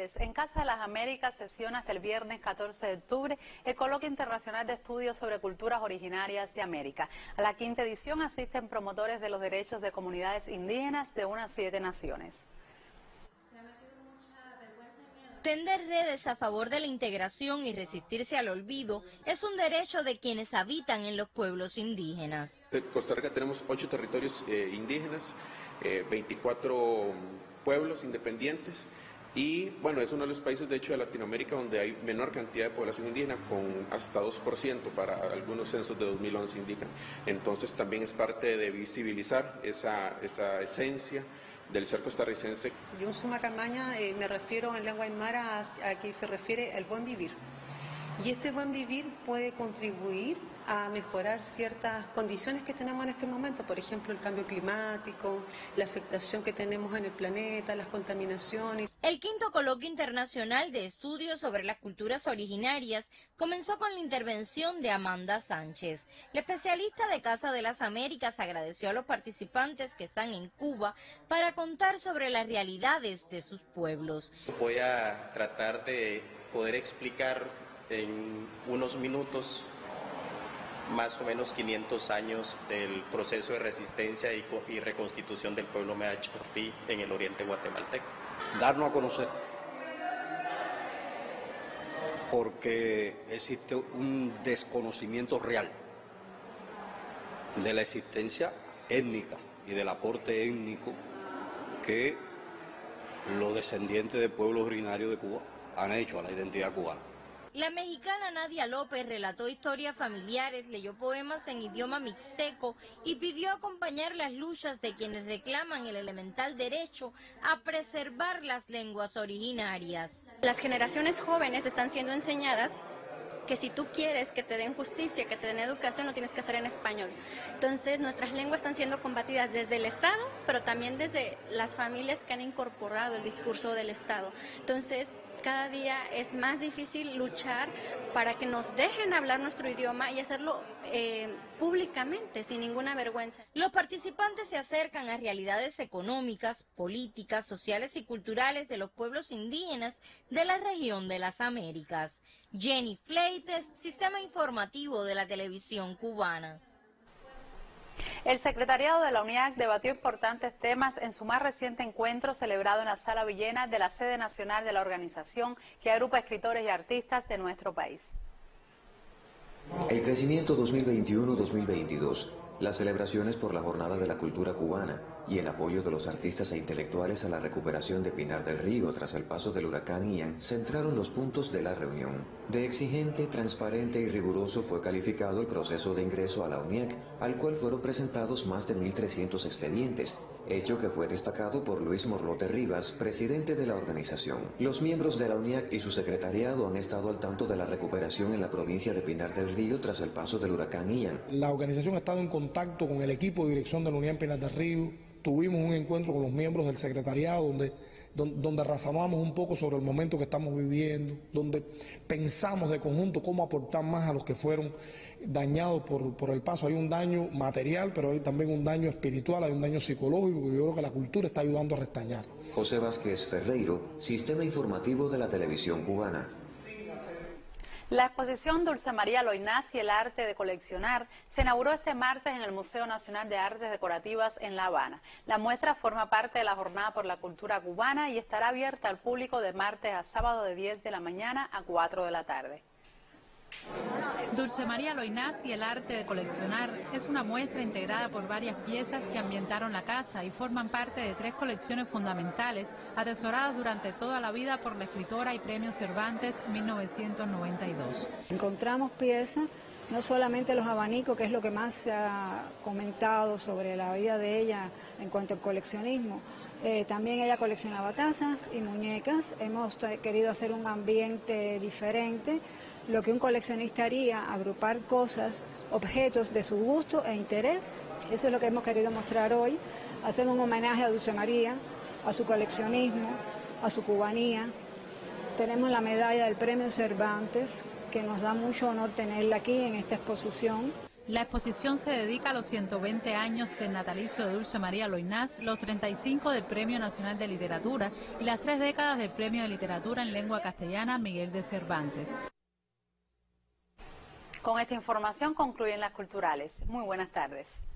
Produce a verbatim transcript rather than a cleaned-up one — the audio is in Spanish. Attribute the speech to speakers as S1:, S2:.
S1: tardes. En Casa de las Américas sesiona hasta el viernes catorce de octubre el Coloquio Internacional de Estudios sobre Culturas Originarias de América. A la quinta edición asisten promotores de los derechos de comunidades indígenas de unas siete naciones.
S2: Tender redes a favor de la integración y resistirse al olvido es un derecho de quienes habitan en los pueblos indígenas.
S3: En Costa Rica tenemos ocho territorios eh, indígenas, eh, veinticuatro pueblos independientes y bueno, es uno de los países de hecho de Latinoamérica donde hay menor cantidad de población indígena, con hasta dos por ciento para algunos censos de dos mil once indican. Entonces también es parte de visibilizar esa, esa esencia del ser costarricense.
S4: Yo suma camaña eh, me refiero en lengua aymara a, a que se refiere al buen vivir. Y este buen vivir puede contribuir a mejorar ciertas condiciones que tenemos en este momento, por ejemplo el cambio climático, la afectación que tenemos en el planeta, las contaminaciones.
S2: El quinto Coloquio Internacional de Estudios sobre las Culturas Originarias comenzó con la intervención de Amanda Sánchez. La especialista de Casa de las Américas agradeció a los participantes que están en Cuba para contar sobre las realidades de sus pueblos.
S5: Voy a tratar de poder explicar en unos minutos más o menos quinientos años del proceso de resistencia y, y reconstitución del pueblo Maya Chortí en el oriente guatemalteco.
S6: Darnos a conocer, porque existe un desconocimiento real de la existencia étnica y del aporte étnico que los descendientes de pueblos originarios de Cuba han hecho a la identidad cubana.
S2: La mexicana Nadia López relató historias familiares, leyó poemas en idioma mixteco y pidió acompañar las luchas de quienes reclaman el elemental derecho a preservar las lenguas originarias.
S7: Las generaciones jóvenes están siendo enseñadas que si tú quieres que te den justicia, que te den educación, lo tienes que hacer en español. Entonces nuestras lenguas están siendo combatidas desde el Estado, pero también desde las familias que han incorporado el discurso del Estado. Entonces cada día es más difícil luchar para que nos dejen hablar nuestro idioma y hacerlo eh, públicamente, sin ninguna vergüenza.
S2: Los participantes se acercan a realidades económicas, políticas, sociales y culturales de los pueblos indígenas de la región de las Américas. Jenny Fleites, Sistema Informativo de la Televisión Cubana.
S1: El secretariado de la UNIAC debatió importantes temas en su más reciente encuentro celebrado en la Sala Villena de la sede nacional de la organización que agrupa escritores y artistas de nuestro país.
S8: El crecimiento dos mil veintiuno dos mil veintidós, las celebraciones por la Jornada de la Cultura Cubana y el apoyo de los artistas e intelectuales a la recuperación de Pinar del Río tras el paso del huracán Ian centraron los puntos de la reunión. De exigente, transparente y riguroso fue calificado el proceso de ingreso a la UNIAC, al cual fueron presentados más de mil trescientos expedientes, hecho que fue destacado por Luis Morlote Rivas, presidente de la organización. Los miembros de la UNIAC y su secretariado han estado al tanto de la recuperación en la provincia de Pinar del Río tras el paso del huracán Ian.
S9: La organización ha estado en contacto con el equipo de dirección de la UNIAC Pinar del Río. Tuvimos un encuentro con los miembros del secretariado donde, donde, donde razonamos un poco sobre el momento que estamos viviendo, donde pensamos de conjunto cómo aportar más a los que fueron dañados por, por el paso. Hay un daño material, pero hay también un daño espiritual, hay un daño psicológico que yo creo que la cultura está ayudando a restañar.
S8: José Vázquez Ferreiro, Sistema Informativo de la Televisión Cubana.
S1: La exposición Dulce María Loynaz y el arte de coleccionar se inauguró este martes en el Museo Nacional de Artes Decorativas en La Habana. La muestra forma parte de la Jornada por la Cultura Cubana y estará abierta al público de martes a sábado de diez de la mañana a cuatro de la tarde.
S10: Dulce María Loynaz y el arte de coleccionar es una muestra integrada por varias piezas que ambientaron la casa y forman parte de tres colecciones fundamentales atesoradas durante toda la vida por la escritora y Premio Cervantes mil novecientos noventa y dos.
S11: Encontramos piezas, no solamente los abanicos, que es lo que más se ha comentado sobre la vida de ella en cuanto al coleccionismo. Eh, también ella coleccionaba tazas y muñecas. Hemos querido hacer un ambiente diferente. Lo que un coleccionista haría, agrupar cosas, objetos de su gusto e interés. Eso es lo que hemos querido mostrar hoy, hacer un homenaje a Dulce María, a su coleccionismo, a su cubanía. Tenemos la medalla del Premio Cervantes, que nos da mucho honor tenerla aquí en esta exposición.
S10: La exposición se dedica a los ciento veinte años del natalicio de Dulce María Loynaz, los treinta y cinco del Premio Nacional de Literatura y las tres décadas del Premio de Literatura en Lengua Castellana Miguel de Cervantes.
S1: Con esta información concluyen las culturales. Muy buenas tardes.